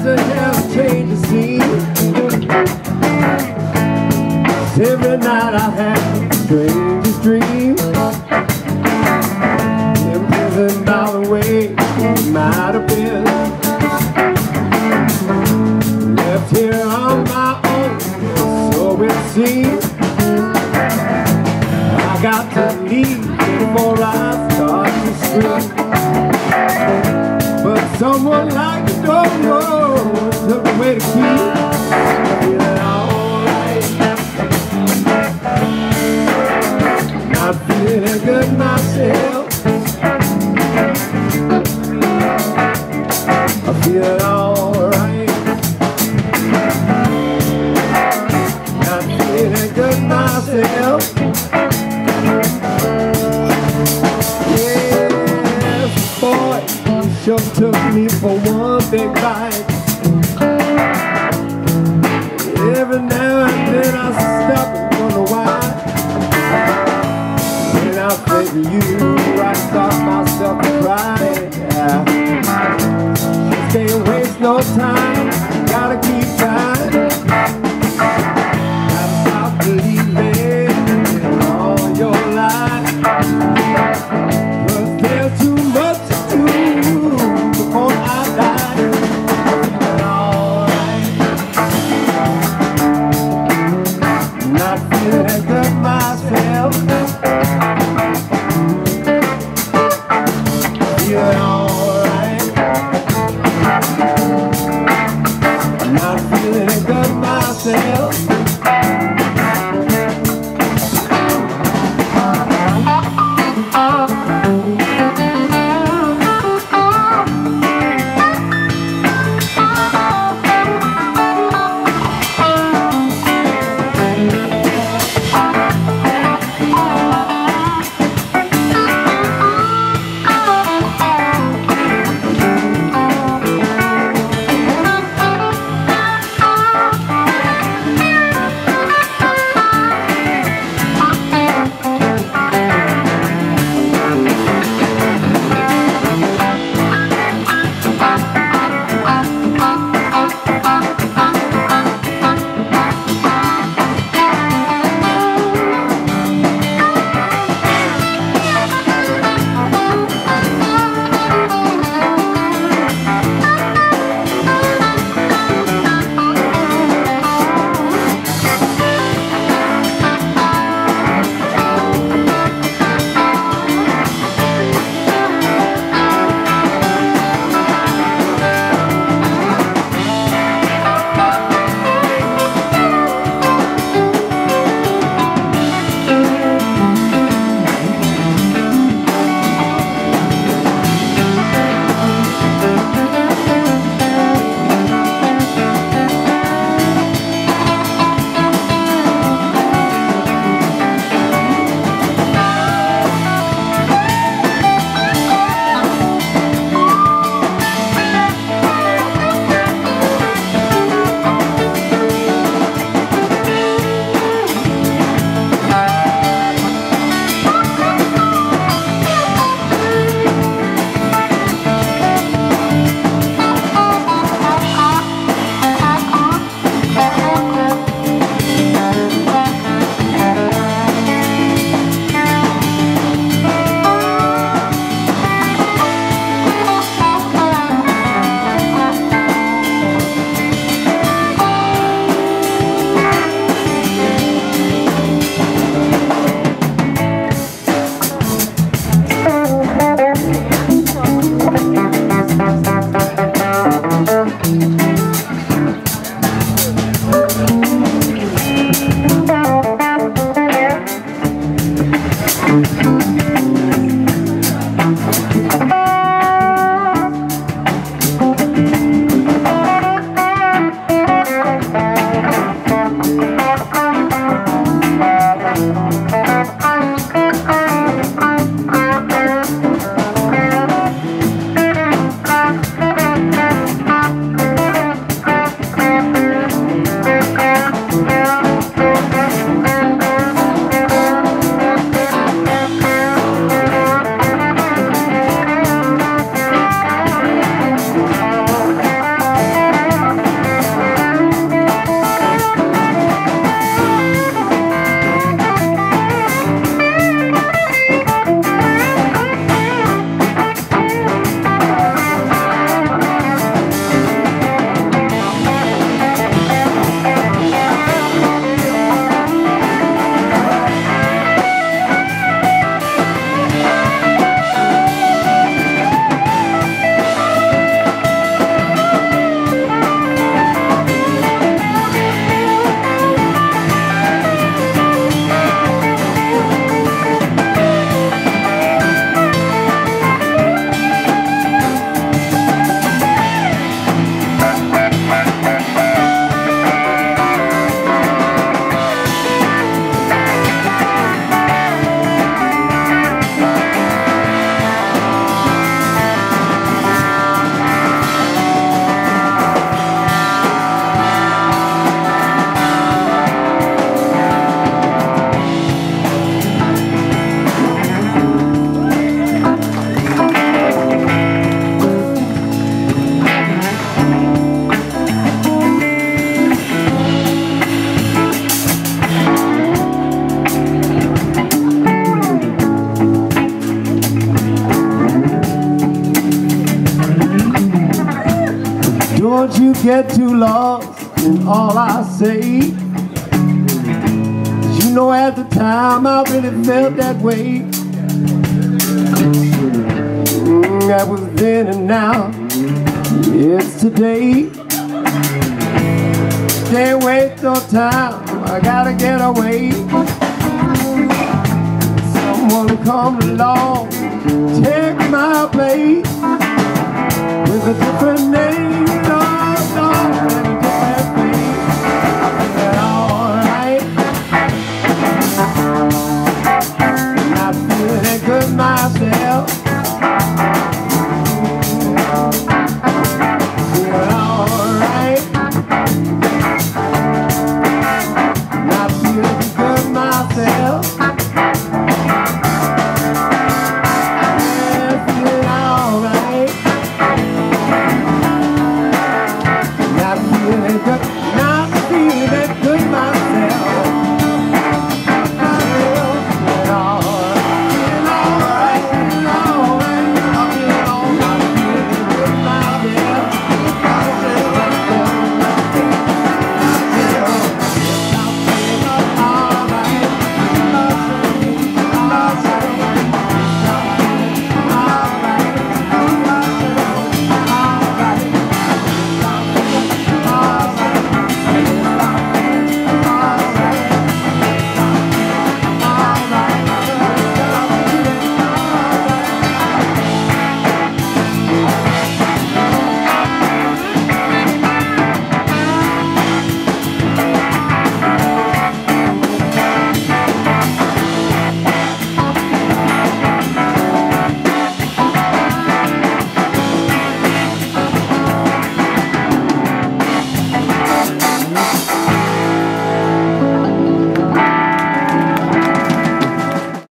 to have a change of scene. Every night I have the strangest dream. Imprisoned by the way it might have been. Left here on my own, so it seems. I got to leave before I start to scream. But someone like you don't know took away the key. Feeling alright, not feeling good myself. I feel alright, not feeling good myself. Yes, boy, you sure took me for one big bite. Every now and then I stop and wonder why. When I think of you, I start myself to cry. Just can't waste no time, gotta keep trying. Gotta stop believing in all your lies. 'Cause there's too much to do before I die. Feeling alright, not feeling good myself. Feeling alright, not feeling good myself. get too lost in all I say. You know at the time I really felt that way. That was then and now it's today. Can't waste no time, I gotta get away. Someone come along, take my place with a different name.